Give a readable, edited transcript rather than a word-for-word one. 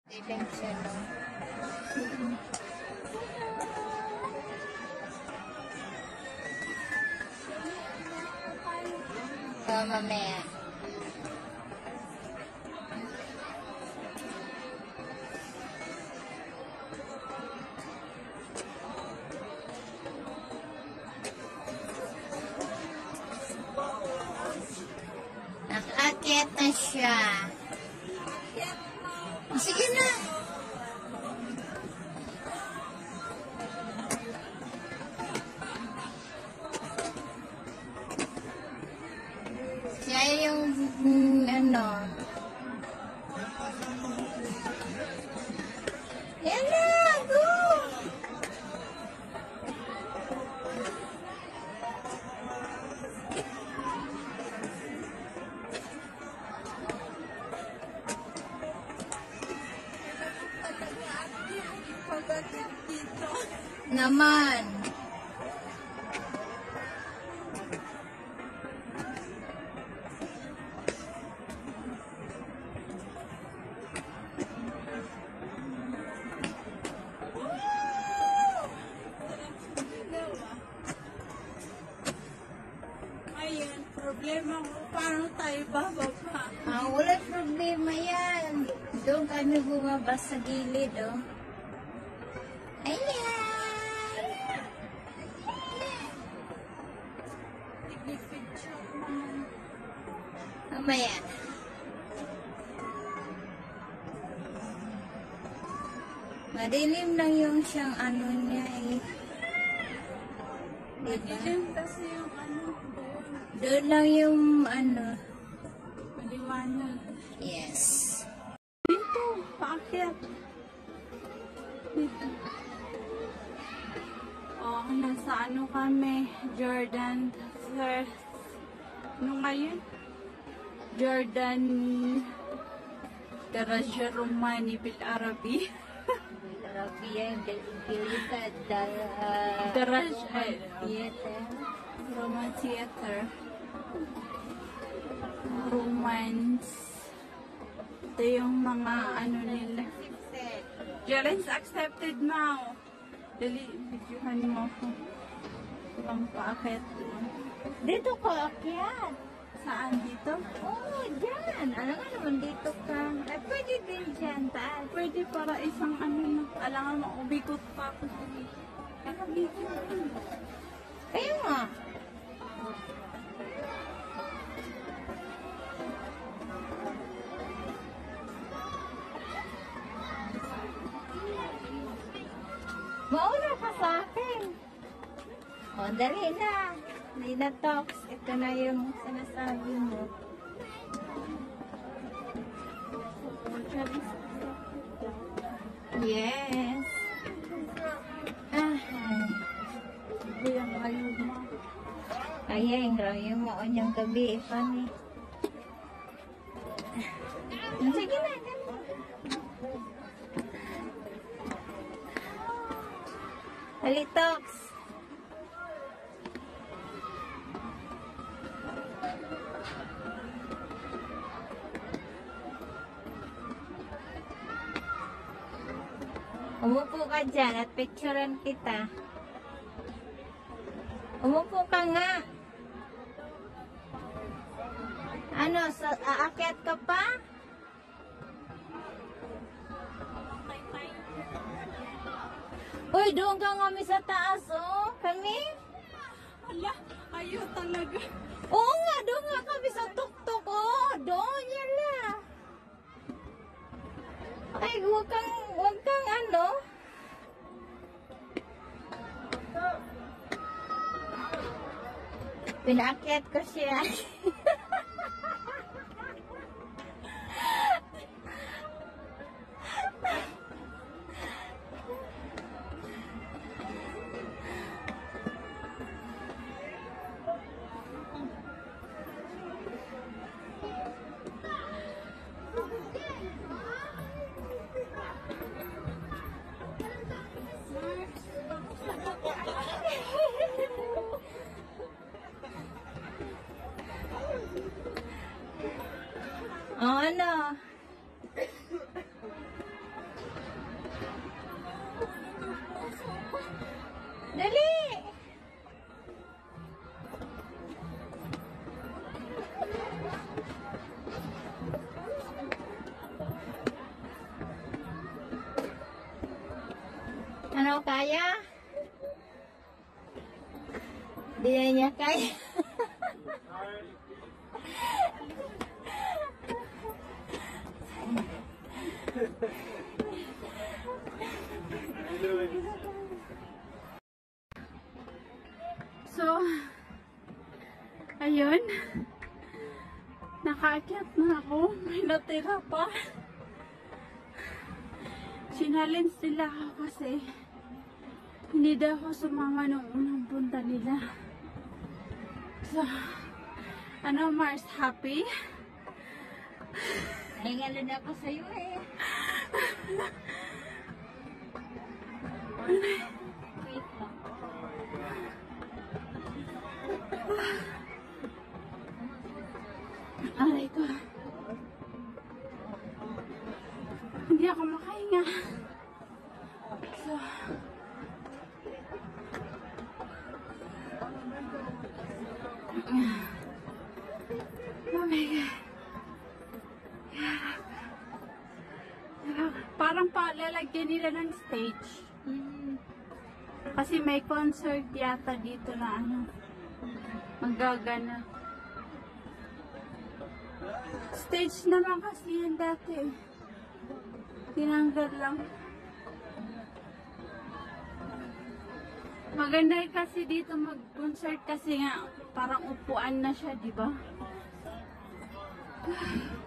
Dilim siya, no? Mamaya. Nakaakyat na siya. Sige na. Siya yung ano. Yan na, go! Naman. Ayun, problema ko. Paano tayo bababa? Wala problema yan. Doon kami bumaba sa gilid, oh. Ayan. Mamaya. Madilim lang yung siyang ano niya, eh. Diba? Madilim kasi yung ano doon. Doon lang yung ano. Maliwanag. Yes. Dito, paakyat. Dito. Oh, nasa ano kami? Jordan. First. Ano ngayon? Jordan. Daraja Romani bil Arabi. Rabia, Bilita, Daraja. Theater. Roman Theater. Romance. Ito yung mga ano nila. Challenge accepted, Mau. Dali, videohan mo ako. Walang paakyat doon. Dito ka, akyat. Saan dito? Oo, dyan. Alam nga naman dito ka. Ay, pwede din dyan, taas. Pwede para isang ano na. Alangan mo, ubikot pa ako sa dito. Ano video? Kaya nga. Mauna ka sa akin. O, dali na. Lina Talks. Ito na yung sinasabi mo. Yes. Ito yung ayaw mo. Ayan, yung mo niyang gabi. Funny. Sige na, ganun. Halitoks. Umupo ka dyan at picturean kita. Umupo ka nga. Ano, aakyat ka pa? Uy, doon ka kami sa taas, oh. Kami? Ala, ayaw talaga. Oo nga, doon nga kami sa tuktok, oh. Doon, yan na. Ay, huwag kang ano. Pinaakyat ko siya. Oh, ano? Dali! Ano, kaya? Di na niya kaya. So, ayun. Nakaakyat na ako. May natira pa. Sinalins nila ako kasi hindi daw ako sumama nung unang punta nila. So, ano Mars, happy? Hingalo na ako sa'yo eh. Wait lang. Aray ko. Hindi ako makahinga. So, oh my God. Parang palalagyan nila ng stage. Kasi may concert yata dito na ano, magagana. Stage naman kasi yan dati. Tinanggal lang. Maganda kasi dito mag-concert kasi nga parang upuan na siya, di ba?